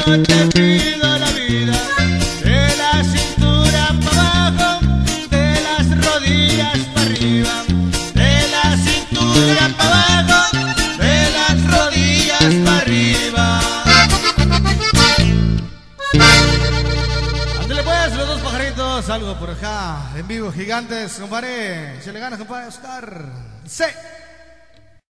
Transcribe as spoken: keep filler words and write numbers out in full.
yo te pido la vida, de la cintura para abajo, de las rodillas para arriba, de la cintura para abajo, de las rodillas para arriba. Ándale pues, los dos pajaritos, algo por acá, en vivo, gigantes, compadre. Se le gana, compadre Oscar. Sí.